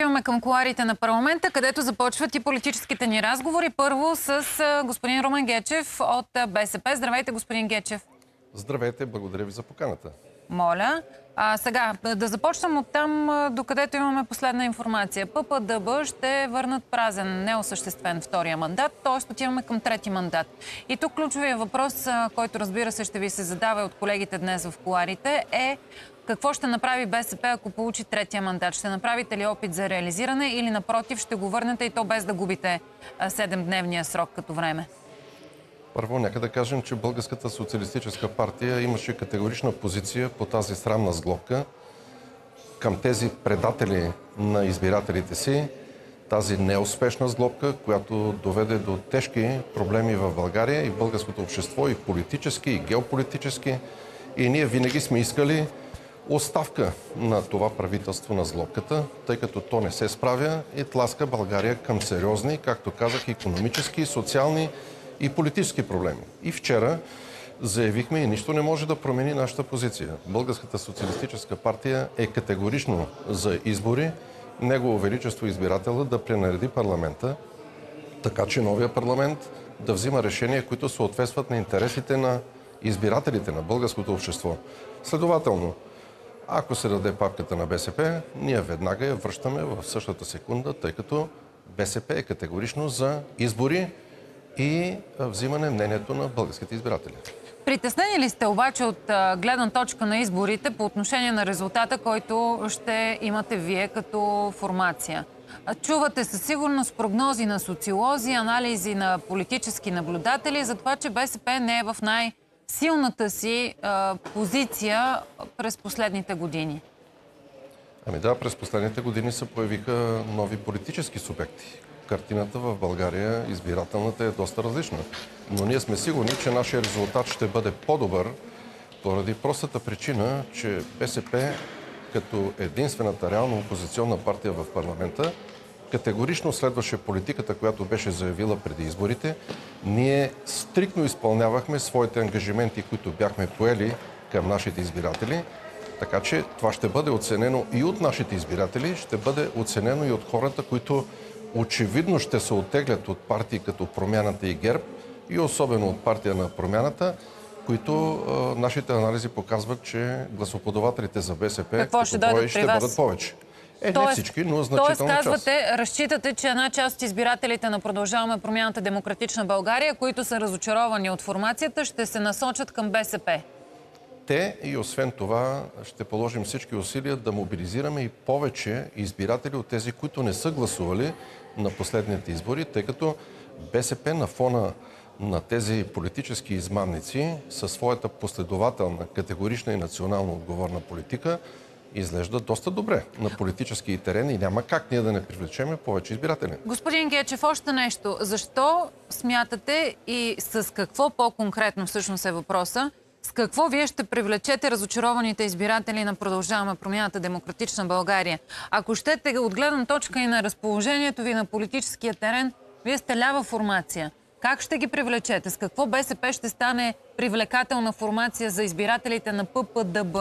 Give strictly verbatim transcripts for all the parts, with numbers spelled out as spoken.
Пристъпваме към кулоарите на парламента, където започват и политическите ни разговори. Първо с господин Румен Гечев от БСП. Здравейте, господин Гечев. Здравейте, благодаря ви за поканата. Моля. А сега, да започнем от там, докъдето имаме последна информация. ППДБ ще върнат празен, неосъществен втория мандат, т.е. отиваме към трети мандат. И тук ключовия въпрос, който разбира се ще ви се задава от колегите днес в кулоарите, е какво ще направи БСП, ако получи третия мандат? Ще направите ли опит за реализиране или напротив ще го върнете и то без да губите седемдневния срок като време? Първо, нека да кажем, че Българската социалистическа партия имаше категорична позиция по тази срамна сглобка към тези предатели на избирателите си, тази неуспешна сглобка, която доведе до тежки проблеми в България и в българското общество, и политически, и геополитически. И ние винаги сме искали оставка на това правителство на сглобката, тъй като то не се справя и тласка България към сериозни, както казах, икономически, социални и политически проблеми. И вчера заявихме и нищо не може да промени нашата позиция. Българската социалистическа партия е категорично за избори, Негово величество избирателя да пренареди парламента, така че новия парламент да взима решения, които съответстват на интересите на избирателите, на българското общество. Следователно, ако се даде папката на БСП, ние веднага я връщаме в същата секунда, тъй като БСП е категорично за избори и взимане мнението на българските избиратели. Притеснени ли сте обаче от гледна точка на изборите по отношение на резултата, който ще имате вие като формация? Чувате със сигурност прогнози на социолози, анализи на политически наблюдатели за това, че БСП не е в най-силната си а, позиция през последните години. Ами да, през последните години се появиха нови политически субекти. Картината в България, избирателната, е доста различна. Но ние сме сигурни, че нашия резултат ще бъде по-добър, поради простата причина, че БСП, като единствената реално опозиционна партия в парламента, категорично следваше политиката, която беше заявила преди изборите. Ние стриктно изпълнявахме своите ангажименти, които бяхме поели към нашите избиратели. Така че това ще бъде оценено и от нашите избиратели, ще бъде оценено и от хората, които очевидно ще се оттеглят от партии като Промяната и ГЕРБ и особено от партия на Промяната, които а, нашите анализи показват, че гласоподавателите за БСП Какво ще дойдат ще бъдат повече. Е, тоест, не всички, но значителна тоест, казвате, част. разчитате, че една част от избирателите на Продължаваме Промяната Демократична България, които са разочаровани от формацията, ще се насочат към БСП. Те и освен това ще положим всички усилия да мобилизираме и повече избиратели от тези, които не са гласували на последните избори, тъй като БСП на фона на тези политически измамници със своята последователна, категорична и национално отговорна политика изглежда доста добре на политически терен и няма как ние да не привлечеме повече избиратели. Господин Гечев, още нещо. Защо смятате и с какво по-конкретно всъщност е въпроса, с какво вие ще привлечете разочарованите избиратели на Продължаваме Промяната Демократична България? Ако щете от гледна точка и на разположението ви на политическия терен, вие сте лява формация. Как ще ги привлечете? С какво БСП ще стане привлекателна формация за избирателите на ППДБ?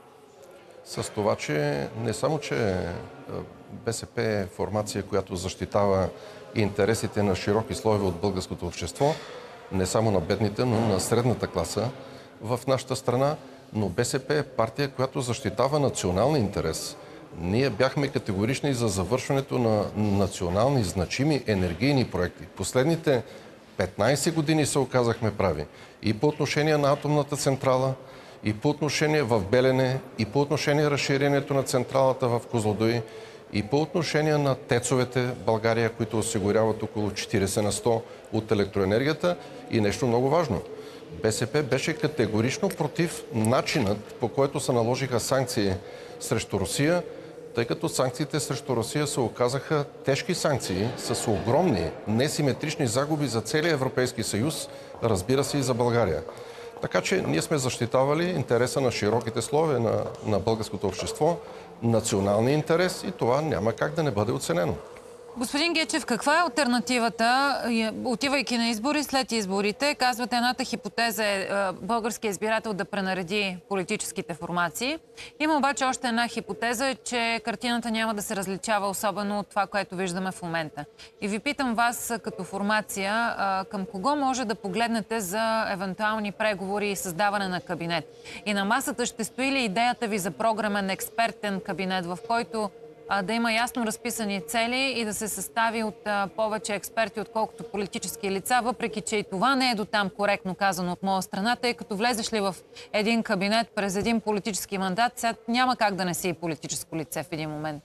С това, че не само, че БСП е формация, която защитава интересите на широки слоеве от българското общество, не само на бедните, но на средната класа в нашата страна, но БСП е партия, която защитава националния интерес. Ние бяхме категорични за завършването на национални значими енергийни проекти. Последните петнайсет години се оказахме прави. И по отношение на атомната централа, и по отношение в Белене, и по отношение разширението на централата в Козлодуй, и по отношение на тецовете в България, които осигуряват около четирийсет на сто от електроенергията. И нещо много важно. БСП беше категорично против начинът, по който се наложиха санкции срещу Русия, тъй като санкциите срещу Русия се оказаха тежки санкции с огромни несиметрични загуби за целия Европейски съюз, разбира се и за България. Така че ние сме защитавали интереса на широките слоеве на, на българското общество, националния интерес и това няма как да не бъде оценено. Господин Гечев, каква е алтернативата, отивайки на избори след изборите? Казвате, едната хипотеза е българския избирател да пренареди политическите формации. Има обаче още една хипотеза, че картината няма да се различава особено от това, което виждаме в момента. И ви питам вас като формация, към кого може да погледнете за евентуални преговори и създаване на кабинет? И на масата ще стои ли идеята ви за програмен експертен кабинет, в който да има ясно разписани цели и да се състави от а, повече експерти, отколкото политически лица, въпреки че и това не е дотам коректно казано от моя страна, тъй като влезеш ли в един кабинет през един политически мандат, сега няма как да не си и политическо лице в един момент.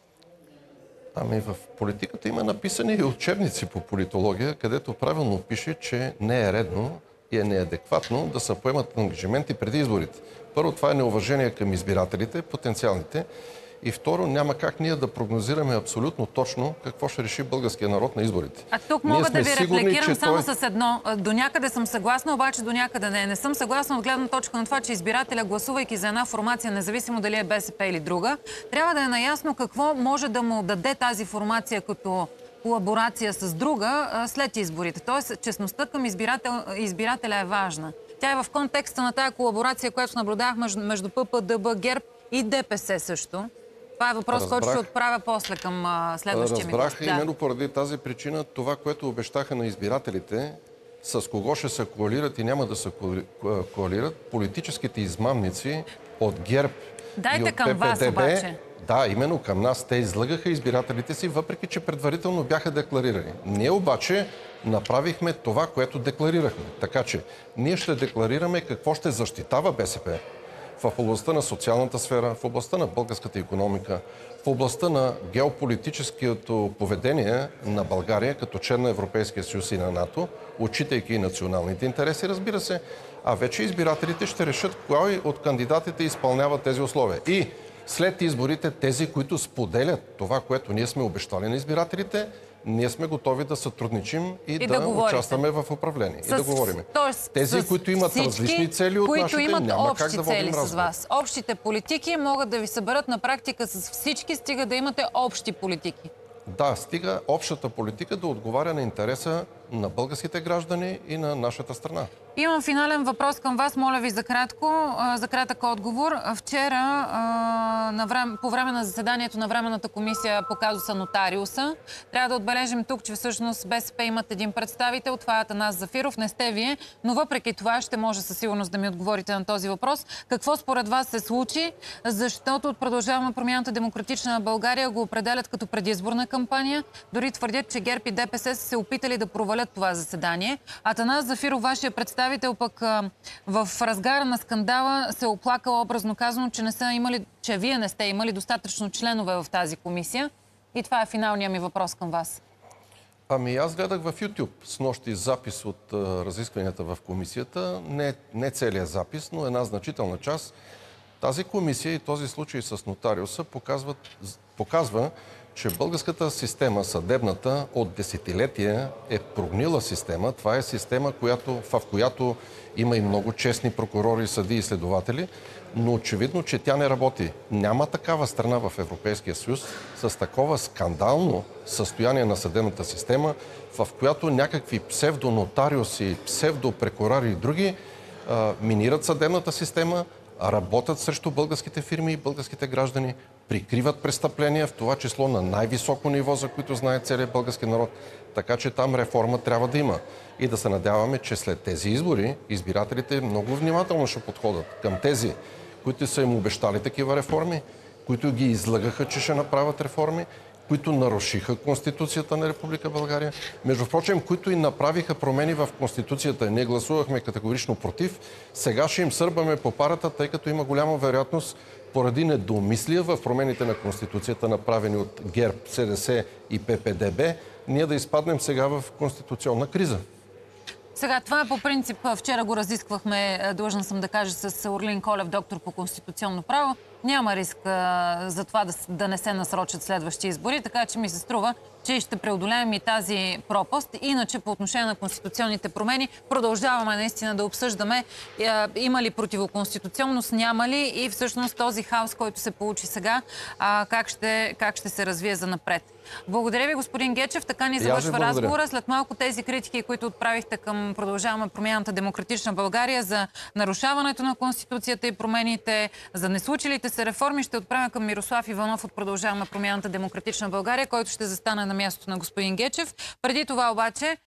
Ами в политиката има написани и учебници по политология, където правилно пише, че не е редно и е неадекватно да се поемат ангажименти преди изборите. Първо, това е неуважение към избирателите, потенциалните. И второ, няма как ние да прогнозираме абсолютно точно какво ще реши българския народ на изборите. А тук мога да ви сигурни, репликирам само той... с едно. До някъде съм съгласна, обаче до някъде не. Не съм съгласна от гледна точка на това, че избирателя, гласувайки за една формация, независимо дали е БСП или друга, трябва да е наясно какво може да му даде тази формация като колаборация с друга след изборите. Тоест, честността към избирател... избирателя е важна. Тя е в контекста на тая колаборация, която наблюдавах между, между ПП-ДБ, ГЕРБ и ДПС също. Това е въпрос, Разбрах. който ще отправя после към а, следващия ми гост. Разбрах именно да. Поради тази причина това, което обещаха на избирателите, с кого ще се коалират и няма да се коалират, политическите измамници от ГЕРБ Дайте и от към вас, обаче. Да, именно към нас. Те излъгаха избирателите си, въпреки че предварително бяха декларирани. Ние обаче направихме това, което декларирахме. Така че ние ще декларираме какво ще защитава БСП в областта на социалната сфера, в областта на българската икономика, в областта на геополитическото поведение на България като член на Европейския съюз и на НАТО, отчитайки и националните интереси, разбира се, а вече избирателите ще решат кой от кандидатите изпълнява тези условия. И след изборите тези, които споделят това, което ние сме обещали на избирателите, ние сме готови да сътрудничим и, и да, да участваме в управление. С, и да говорим. Тоест, тези, които имат всички, различни цели от които нашите, имат няма как да водим цели с вас. Общите политики могат да ви съберат на практика с всички, стига да имате общи политики. Да, стига общата политика да отговаря на интереса на българските граждани и на нашата страна. Имам финален въпрос към вас. Моля ви за кратко, за кратък отговор. Вчера на време, по време на заседанието на Временната комисия по казуса Нотариуса, трябва да отбележим тук, че всъщност БСП имат един представител. Това е Атанас Зафиров. Не сте вие, но въпреки това ще може със сигурност да ми отговорите на този въпрос. Какво според вас се случи? Защото от Продължаваме промяната Демократична България го определят като предизборна кампания. Дори твърдят, че ГЕРБ и ДПС са се опитали да провалят това заседание. Атанас Зафиров, вашия представител, пък в разгара на скандала се оплакал, образно казано, че не са имали, че вие не сте имали достатъчно членове в тази комисия. И това е финалният ми въпрос към вас. Ами аз гледах в YouTube с нощи запис от а, разискванията в комисията. Не, не целият запис, но една значителна част. Тази комисия и този случай с нотариуса показват, показва, че българската система, съдебната, от десетилетия е прогнила система. Това е система, която, в която има и много честни прокурори, съдии и следователи, но очевидно, че тя не работи. Няма такава страна в Европейския съюз с такова скандално състояние на съдебната система, в която някакви псевдонотариуси, псевдопрекурори и други а, минират съдебната система, работят срещу българските фирми и българските граждани, прикриват престъпления, в това число на най-високо ниво, за които знае целият български народ. Така че там реформа трябва да има. И да се надяваме, че след тези избори избирателите много внимателно ще подходят към тези, които са им обещали такива реформи, които ги излъгаха, че ще направят реформи, които нарушиха Конституцията на Република България. Между прочим, които и направиха промени в Конституцията. Ние гласувахме категорично против. Сега ще им сърбаме по парата, тъй като има голяма вероятност поради недомислия в промените на Конституцията, направени от ГЕРБ, СДС и ППДБ, ние да изпаднем сега в конституционна криза. Сега, това по принцип вчера го разисквахме, длъжна съм да кажа, с Орлин Колев, доктор по конституционно право. няма риск а, за това да, да не се насрочат следващи избори, така че ми се струва, че ще преодолеем и тази пропаст. Иначе по отношение на конституционните промени продължаваме наистина да обсъждаме а, има ли противоконституционност, няма ли и всъщност този хаос, който се получи сега, а, как, ще, как ще се развие за напред. Благодаря ви, господин Гечев. Така ни завършва разговора. След малко тези критики, които отправихте към Продължаваме промяната Демократична България за нарушаването на Конституцията и промените, за неслучилите се реформи, ще отправя към Мирослав Иванов от Продължаваме промяната Демократична България, който ще застане на мястото на господин Гечев. Преди това обаче